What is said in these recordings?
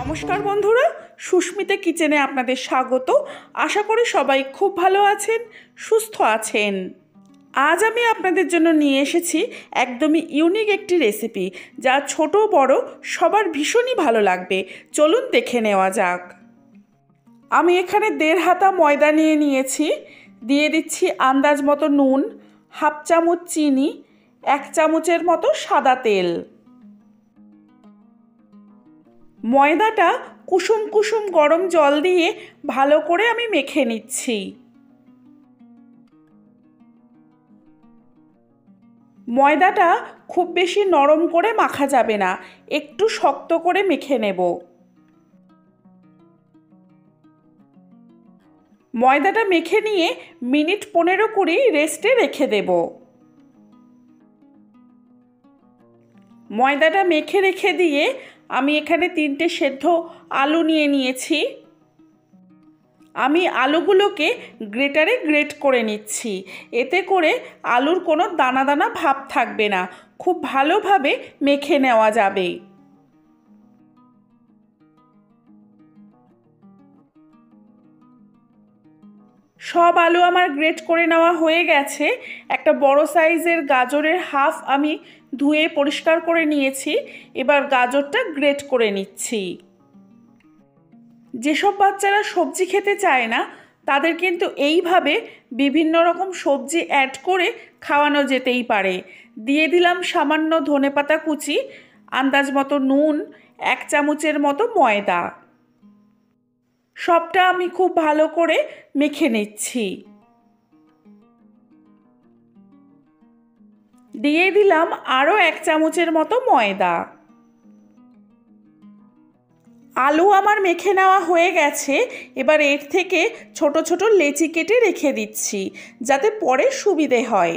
নমস্কার বন্ধুরা, সুস্মিতা কিচেনে আপনাদের স্বাগত। আশা করি সবাই খুব ভালো আছেন, সুস্থ আছেন। আজ আমি আপনাদের জন্য নিয়ে এসেছি একদমই ইউনিক একটি রেসিপি, যা ছোট বড় সবার ভীষণই ভালো লাগবে। চলুন দেখে নেওয়া যাক। আমি এখানে 1.5 হাতা ময়দা নিয়ে নিয়েছি। দিয়ে দিচ্ছি আন্দাজ মতো নুন, হাফ চামচ চিনি, 1 চামচের মতো সাদা তেল। ময়দাটা কুসুম কুসুম গরম জল দিয়ে ভালো করে আমি মেখে নিচ্ছি। ময়দাটা খুব বেশি নরম করে মাখা যাবে না, একটু শক্ত করে মেখে নেব। ময়দাটা মেখে নিয়ে মিনিট 15-20 রেস্টে রেখে দেব। ময়দাটা মেখে রেখে দিয়ে আমি এখানে 3টে সেদ্ধ আলু নিয়ে নিয়েছি। আমি আলুগুলোকে গ্রেটারে গ্রেট করে নিচ্ছি। এতে করে আলুর কোনো দানা দানা ভাব থাকবে না, খুব ভালোভাবে মেখে নেওয়া যাবে। সব আলু আমার গ্রেট করে নেওয়া হয়ে গেছে। একটা বড় সাইজের গাজরের হাফ আমি ধুয়ে পরিষ্কার করে নিয়েছি। এবার গাজরটা গ্রেট করে নিচ্ছি। যেসব বাচ্চারা সবজি খেতে চায় না, তাদের কিন্তু এইভাবে বিভিন্ন রকম সবজি অ্যাড করে খাওয়ানো যেতেই পারে। দিয়ে দিলাম সামান্য ধনেপাতা কুচি, আন্দাজ মতো নুন, 1 চামচের মতো ময়দা। সবটা আমি খুব ভালো করে মেখে নিচ্ছি। দিয়ে দিলাম আরও 1 চামচের মতো ময়দা। আলু আমার মেখে নেওয়া হয়ে গেছে। এবার এর থেকে ছোট ছোট লেচি কেটে রেখে দিচ্ছি, যাতে পরে সুবিধে হয়।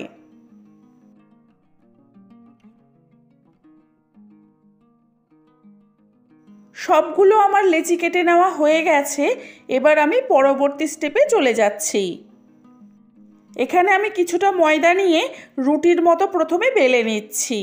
সবগুলো আমার লেচি কেটে নেওয়া হয়ে গেছে। এবার আমি পরবর্তী স্টেপে চলে যাচ্ছি। এখানে আমি কিছুটা ময়দা নিয়ে রুটির মতো প্রথমে বেলে নিচ্ছি।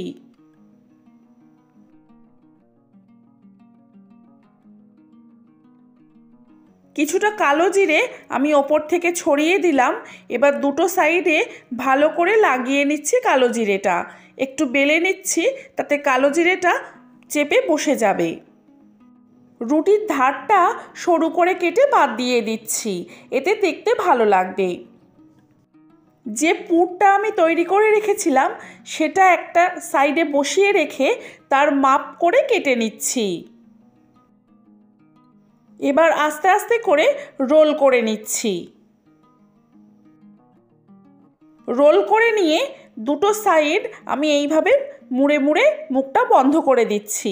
কিছুটা কালো জিরে আমি ওপর থেকে ছড়িয়ে দিলাম। এবার দুটো সাইডে ভালো করে লাগিয়ে নিচ্ছি কালো জিরেটা। একটু বেলে নিচ্ছি, তাতে কালো জিরেটা চেপে বসে যাবে। রুটির ধারটা সরু করে কেটে বাদ দিয়ে দিচ্ছি, এতে দেখতে ভালো লাগবে। যে পুরটা আমি তৈরি করে রেখেছিলাম, সেটা একটা সাইডে বসিয়ে রেখে তার মাপ করে কেটে নিচ্ছি। এবার আস্তে আস্তে করে রোল করে নিচ্ছি। রোল করে নিয়ে দুটো সাইড আমি এইভাবে মুড়ে মুড়ে মুখটা বন্ধ করে দিচ্ছি।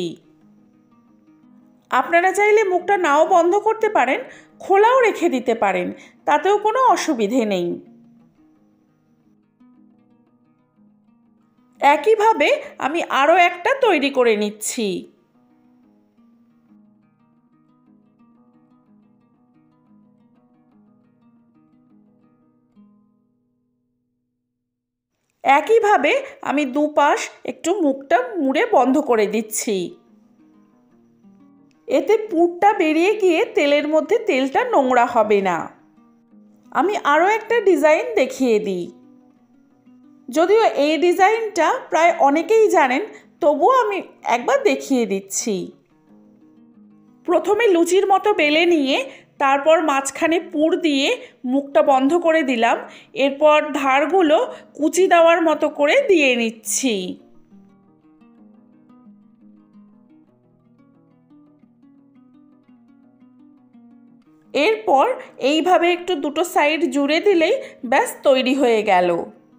আপনারা চাইলে মুখটা নাও বন্ধ করতে পারেন, খোলাও রেখে দিতে পারেন, তাতেও কোনো অসুবিধে নেই। একইভাবে আমি আরও একটা তৈরি করে নিচ্ছি। একইভাবে আমি দুপাশ একটু মুখটা মুড়ে বন্ধ করে দিচ্ছি। এতে পুরটা বেরিয়ে গিয়ে তেলের মধ্যে তেলটা নোংরা হবে না। আমি আরও একটা ডিজাইন দেখিয়ে দিই। যদিও এই ডিজাইনটা প্রায় অনেকেই জানেন, তবুও আমি একবার দেখিয়ে দিচ্ছি। প্রথমে লুচির মতো বেলে নিয়ে তারপর মাঝখানে পুর দিয়ে মুখটা বন্ধ করে দিলাম। এরপর ধারগুলো কুচি দেওয়ার মতো করে দিয়ে নিচ্ছি। এরপর এইভাবে একটু দুটো সাইড জুড়ে দিলেই ব্যাস তৈরি হয়ে গেল।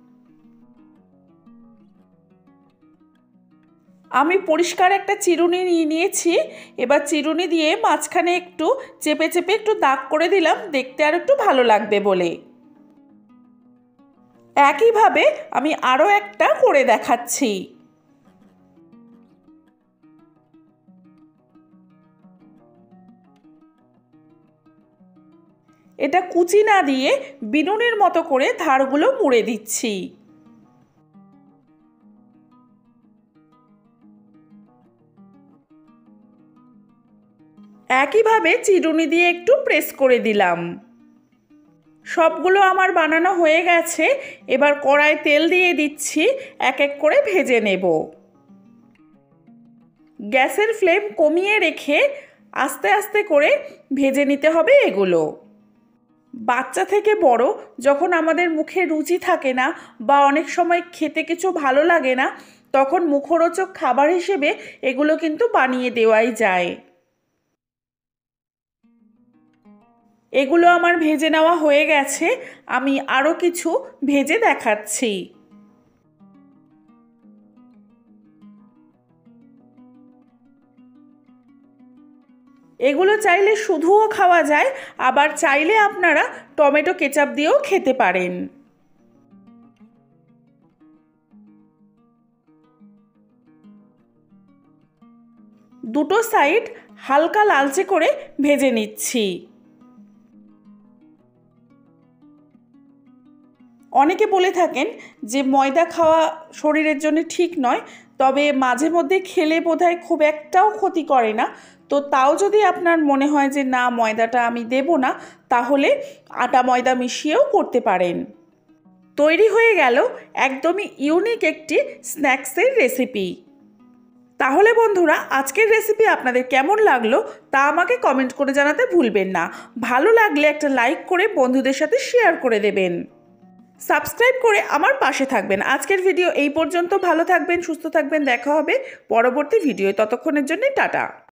আমি পরিষ্কার একটা চিরুনি নিয়ে নিয়েছি। এবার চিরুনি দিয়ে মাঝখানে একটু চেপে চেপে একটু দাগ করে দিলাম, দেখতে আর একটু ভালো লাগবে বলে। একইভাবে আমি আরও একটা করে দেখাচ্ছি। এটা কুচি না দিয়ে বিনুনির মতো করে ধারগুলো মুড়ে দিচ্ছি। একইভাবে চিরুনি দিয়ে একটু প্রেস করে দিলাম। সবগুলো আমার বানানো হয়ে গেছে। এবার কড়ায় তেল দিয়ে দিচ্ছি, এক এক করে ভেজে নেব। গ্যাসের ফ্লেম কমিয়ে রেখে আস্তে আস্তে করে ভেজে নিতে হবে এগুলো। বাচ্চা থেকে বড় যখন আমাদের মুখে রুচি থাকে না বা অনেক সময় খেতে কিছু ভালো লাগে না, তখন মুখরোচক খাবার হিসেবে এগুলো কিন্তু বানিয়ে দেওয়াই যায়। এগুলো আমার ভেজে নেওয়া হয়ে গেছে। আমি আরও কিছু ভেজে দেখাচ্ছি। এগুলো চাইলে শুধুও খাওয়া যায়, আবার চাইলে আপনারা টমেটো কেচাপ দিয়েও খেতে পারেন। দুটো সাইড হালকা লালচে করে ভেজে নিচ্ছি। অনেকে বলে থাকেন যে ময়দা খাওয়া শরীরের জন্য ঠিক নয়, তবে মাঝে মধ্যে খেলে বোধহয় খুব একটাও ক্ষতি করে না। তো তাও যদি আপনার মনে হয় যে না ময়দাটা আমি দেব না, তাহলে আটা ময়দা মিশিয়েও করতে পারেন। তৈরি হয়ে গেল একদমই ইউনিক একটি স্ন্যাক্সের রেসিপি। তাহলে বন্ধুরা, আজকের রেসিপি আপনাদের কেমন লাগলো তা আমাকে কমেন্ট করে জানাতে ভুলবেন না। ভালো লাগলে একটা লাইক করে বন্ধুদের সাথে শেয়ার করে দেবেন। সাবস্ক্রাইব করে আমার পাশে থাকবেন। আজকের ভিডিও এই পর্যন্ত। ভালো থাকবেন, সুস্থ থাকবেন। দেখা হবে পরবর্তী ভিডিওয়। ততক্ষণের জন্য টাটা।